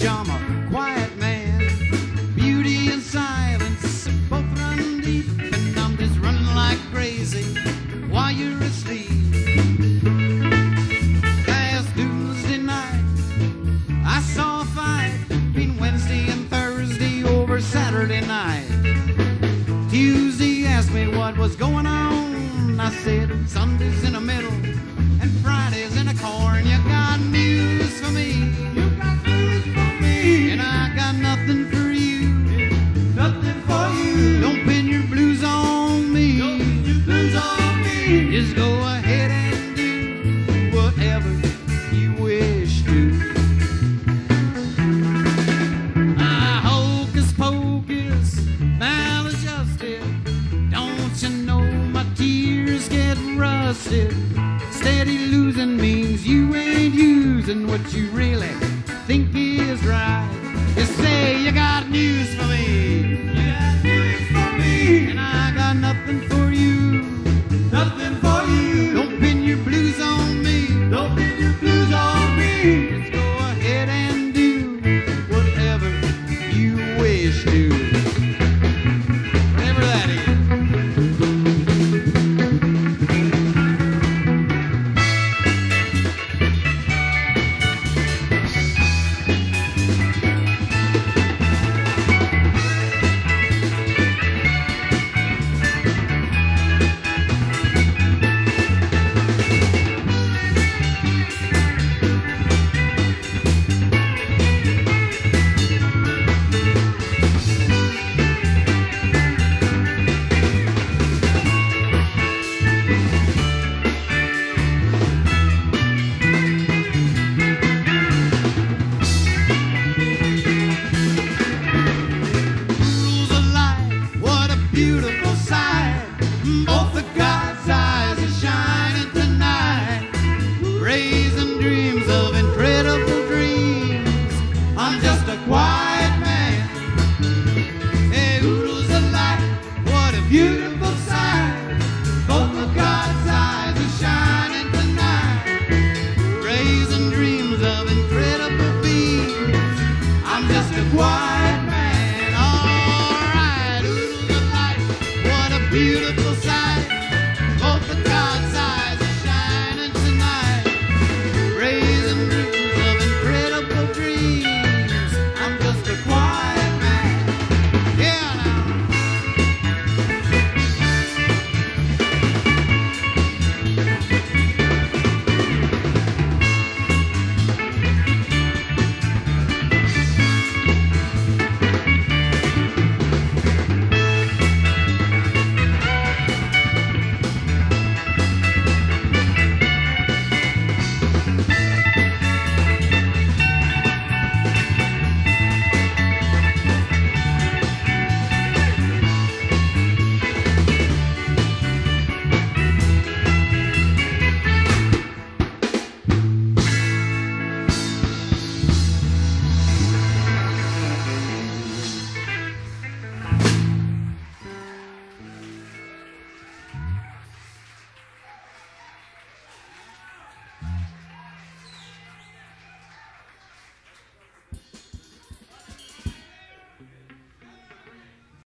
much, I'm a quiet man. Beauty and silence both run deep, and I'm just running like crazy while you're asleep. Last Tuesday night, I saw a fight between Wednesday and Thursday over Saturday night. Tuesday asked me what was going on. I said Sunday's in the middle and Friday's in the corn. You got news for me. You got news for me. And I got nothing for you. Nothing for you. Don't pin your blues on me. Don't pin your blues on me. Just go ahead and do whatever you wish to. Hocus pocus, maladjusted. Don't you know my tears get rusted? Steady losing means you ain't using what you really think is right. You say you got news for me. You got news for me. And I got nothing for